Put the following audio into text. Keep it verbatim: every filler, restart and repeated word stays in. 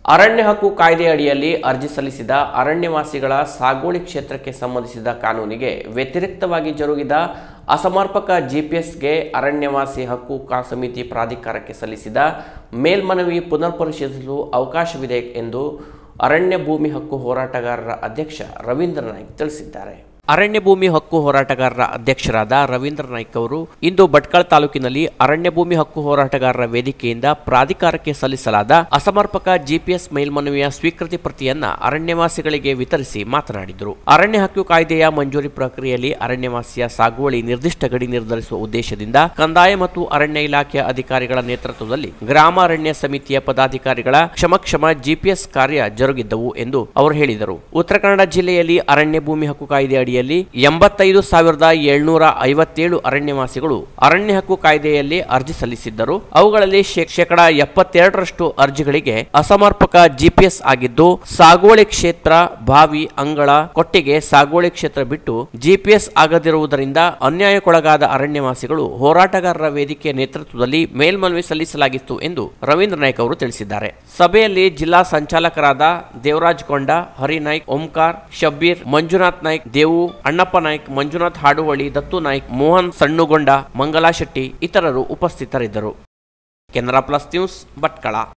ಅರಣ್ಯ ಹಕ್ಕು ಕಾಯ್ದೆ ಅಡಿಯಲ್ಲಿ ಅರ್ಜಿ ಸಲ್ಲಿಸಿದ ಅರಣ್ಯವಾಸಿಗಳ ಸಾಗುವಳಿ ಕ್ಷೇತ್ರಕ್ಕೆ ಸಂಬಂಧಿಸಿದ ಕಾನೂನಿಗೆ ವ್ಯತಿರಿಕ್ತವಾಗಿ ಜರುಗಿದ ಅಸಮರ್ಪಕ ಜಿಪಿಎಸ್ಗೆ ಅರಣ್ಯವಾಸಿ ಹಕ್ಕು ಸಮಿತಿ ಪ್ರಾಧಿಕಾರಕ್ಕೆ ಸಲ್ಲಿಸಿದ ಮೇಲ್ಮನವಿ ಪುನರ್ ಪರಿಶೀಲಿಸಲು ಅವಕಾಶವಿದೆ ಎಂದು ಅರಣ್ಯ ಭೂಮಿ ಹಕ್ಕು ಹೋರಾಟಗಾರರ ಅಧ್ಯಕ್ಷ ರವೀಂದ್ರ ನಾಯ್ಕ್ ತಿಳಿಸಿದ್ದಾರೆ. ಅರಣ್ಯ ಭೂಮಿ ಹಕ್ಕು ಹೋರಾಟಗಾರರ ಅಧ್ಯಕ್ಷರಾದ ರವೀಂದ್ರ ನಾಯ್ಕ್ ಅವರು ಇಂದು ಭಟ್ಕಳ ತಾಲೂಕಿನಲ್ಲಿ ಅರಣ್ಯ ಭೂಮಿ ಹಕ್ಕು ಹೋರಾಟಗಾರರ ವೇದಿಕೆಯಿಂದ ಪ್ರಾಧಿಕಾರಕ್ಕೆ ಸಲ್ಲಿಸಲಾದ ಅಸಮರ್ಪಕ ಜಿಪಿಎಸ್ ಮೇಲ್ಮನವಿಯ ಸ್ವೀಕೃತಿ ಪ್ರತಿಯನ್ನ ಅರಣ್ಯವಾಸಿಗಳಿಗೆ ವಿತರಿಸಿ ಮಾತನಾಡಿದರು. ಅರಣ್ಯ ಹಕ್ಕು ಕಾಯ್ದೆಯ ಮಂಜೂರಿ ಪ್ರಕ್ರಿಯೆಯಲ್ಲಿ ಅರಣ್ಯವಾಸಿಯ ಸಾಗುವಳಿ ನಿರ್ದಿಷ್ಟ ಗಡಿ ನಿರ್ಧರಿಸುವ ಉದ್ದೇಶದಿಂದ ಕಂದಾಯ ಮತ್ತು ಅರಣ್ಯ ಇಲಾಖೆಯ ಅಧಿಕಾರಿಗಳ ನೇತೃತ್ವದಲ್ಲಿ ಗ್ರಾಮ ಅರಣ್ಯ ಸಮಿತಿಯ ಪದಾಧಿಕಾರಿಗಳ ಕ್ಷಮಕ್ಷಮ ಜಿಪಿಎಸ್ ಕಾರ್ಯ ಜರುಗಿದ್ದವು ಎಂದು ಅವರು ಹೇಳಿದರು. ಉತ್ತರ ಕನ್ನಡ ಜಿಲ್ಲೆಯಲ್ಲಿ ಅರಣ್ಯ ಭೂಮಿ ಹಕ್ಕು ಕಾಯ್ದೆ ಅಡಿ ಎಂಬತ್ತೈದು ಸಾವಿರದ ಏಳ್ನೂರ ಐವತ್ತೇಳು ಅರಣ್ಯವಾಸಿಗಳು ಅರಣ್ಯ ಹಕ್ಕು ಕಾಯ್ದೆಯಲ್ಲಿ ಅರ್ಜಿ ಸಲ್ಲಿಸಿದ್ದರು. ಅವುಗಳಲ್ಲಿ ಶೇಕಡಾ ಎಪ್ಪತ್ತೆರಡರಷ್ಟು ಅರ್ಜಿಗಳಿಗೆ ಅಸಮರ್ಪಕ ಜಿಪಿಎಸ್ ಆಗಿದ್ದು, ಸಾಗುವಳಿ ಕ್ಷೇತ್ರ, ಬಾವಿ, ಅಂಗಳ, ಕೊಟ್ಟಿಗೆ ಸಾಗುವಳಿ ಕ್ಷೇತ್ರ ಬಿಟ್ಟು ಜಿಪಿಎಸ್ ಆಗದಿರುವುದರಿಂದ ಅನ್ಯಾಯಕ್ಕೊಳಗಾದ ಅರಣ್ಯವಾಸಿಗಳು ಹೋರಾಟಗಾರರ ವೇದಿಕೆಯ ನೇತೃತ್ವದಲ್ಲಿ ಮೇಲ್ಮನವಿ ಸಲ್ಲಿಸಲಾಗಿತ್ತು ಎಂದು ರವೀಂದ್ರ ನಾಯ್ಕ್ ಅವರು ತಿಳಿಸಿದ್ದಾರೆ. ಸಭೆಯಲ್ಲಿ ಜಿಲ್ಲಾ ಸಂಚಾಲಕರಾದ ದೇವರಾಜ್ ಕೊಂಡ, ಹರಿನಾಯ್ಕ್, ಓಂಕಾರ್, ಶಬ್ಬೀರ್, ಮಂಜುನಾಥ್ ನಾಯ್ಕ್, ದೇವು, ಅಣ್ಣಪ್ಪ ನಾಯ್ಕ್, ಮಂಜುನಾಥ್ ಹಾಡುವಳಿ, ದತ್ತು ನಾಯ್ಕ್, ಮೋಹನ್ ಸಣ್ಣುಗೊಂಡ, ಮಂಗಲಾ ಶೆಟ್ಟಿ ಇತರರು ಉಪಸ್ಥಿತರಿದ್ದರು. Canara plus news Bhatkal.